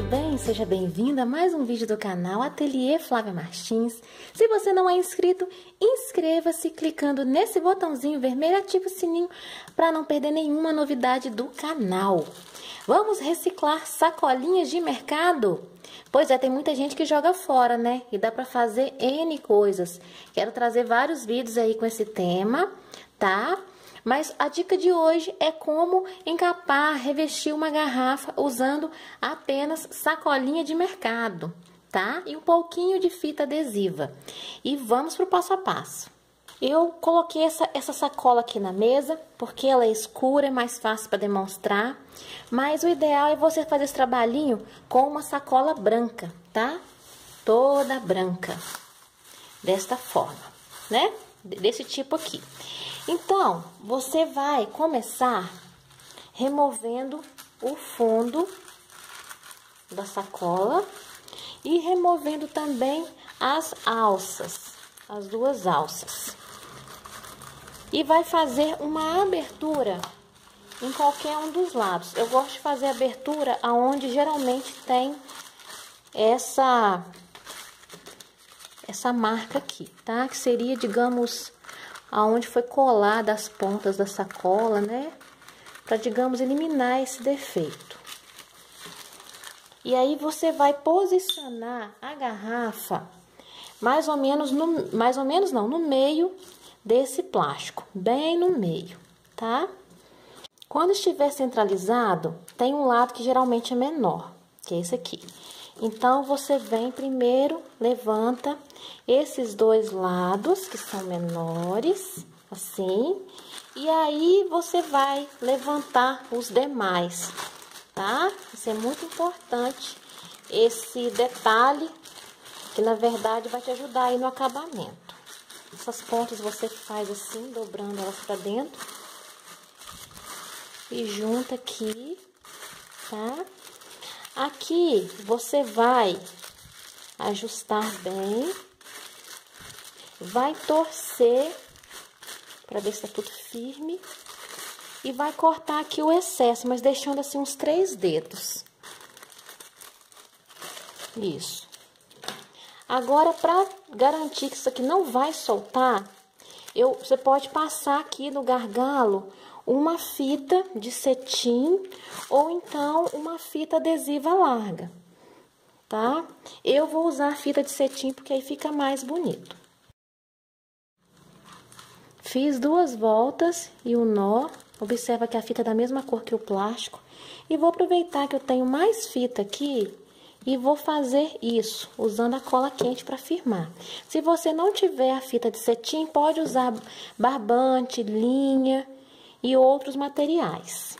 bem? Seja bem-vindo a mais um vídeo do canal Ateliê Flávia Martins. Se você não é inscrito, inscreva-se clicando nesse botãozinho vermelho e ative o sininho para não perder nenhuma novidade do canal. Vamos reciclar sacolinhas de mercado? Pois é, tem muita gente que joga fora, né? E dá para fazer N coisas. Quero trazer vários vídeos aí com esse tema, tá? Mas a dica de hoje é como encapar, revestir uma garrafa usando apenas sacolinha de mercado, tá? E um pouquinho de fita adesiva. E vamos pro passo a passo. Eu coloquei essa sacola aqui na mesa, porque ela é escura, é mais fácil para demonstrar. Mas o ideal é você fazer esse trabalhinho com uma sacola branca, tá? Toda branca. Desta forma, né? Desse tipo aqui. Então, você vai começar removendo o fundo da sacola e removendo também as alças, as duas alças. E vai fazer uma abertura em qualquer um dos lados. Eu gosto de fazer abertura aonde geralmente tem essa marca aqui, tá? Que seria, digamos, aonde foi colada as pontas da sacola, né? Para, digamos, eliminar esse defeito. E aí você vai posicionar a garrafa mais ou menos no meio desse plástico, bem no meio, tá? Quando estiver centralizado, tem um lado que geralmente é menor, que é esse aqui. Então, você vem primeiro, levanta esses dois lados, que são menores, assim. E aí, você vai levantar os demais, tá? Isso é muito importante, esse detalhe, que na verdade vai te ajudar aí no acabamento. Essas pontas você faz assim, dobrando elas pra dentro. E junta aqui, tá? Aqui, você vai ajustar bem, vai torcer para ver se tá tudo firme e vai cortar aqui o excesso, mas deixando assim uns 3 dedos. Isso. Agora, para garantir que isso aqui não vai soltar, você pode passar aqui no gargalo uma fita de cetim ou então uma fita adesiva larga, tá? Eu vou usar a fita de cetim porque aí fica mais bonito. Fiz 2 voltas e o nó. Observa que a fita é da mesma cor que o plástico. E vou aproveitar que eu tenho mais fita aqui e vou fazer isso, usando a cola quente para firmar. Se você não tiver a fita de cetim, pode usar barbante, linha e outros materiais.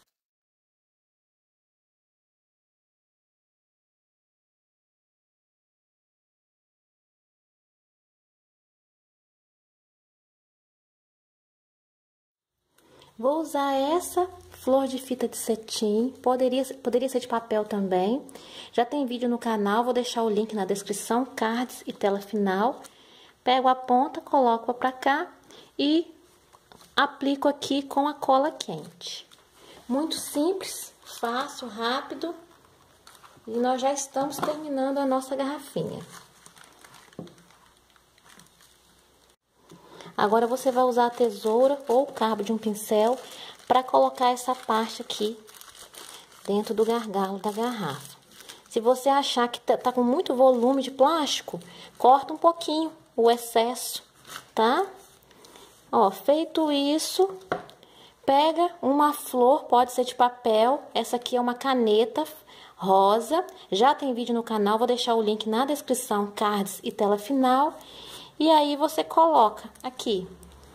Vou usar essa flor de fita de cetim, poderia ser de papel também. Já tem vídeo no canal, vou deixar o link na descrição, cards e tela final. Pego a ponta, coloco pra cá e aplico aqui com a cola quente. Muito simples, fácil, rápido. E nós já estamos terminando a nossa garrafinha. Agora, você vai usar a tesoura ou o cabo de um pincel para colocar essa parte aqui dentro do gargalo da garrafa. Se você achar que tá com muito volume de plástico, corta um pouquinho o excesso, tá? Ó, feito isso, pega uma flor, pode ser de papel. Essa aqui é uma caneta rosa. Já tem vídeo no canal, vou deixar o link na descrição, cards e tela final. E aí, você coloca aqui.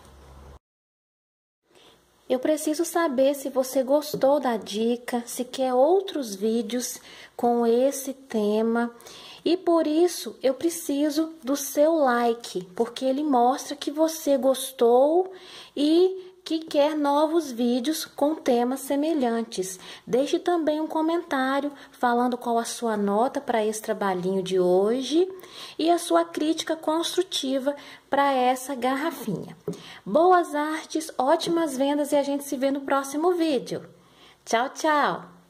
Eu preciso saber se você gostou da dica, se quer outros vídeos com esse tema. E por isso, eu preciso do seu like, porque ele mostra que você gostou e que quer novos vídeos com temas semelhantes. Deixe também um comentário falando qual a sua nota para esse trabalhinho de hoje e a sua crítica construtiva para essa garrafinha. Boas artes, ótimas vendas e a gente se vê no próximo vídeo. Tchau, tchau!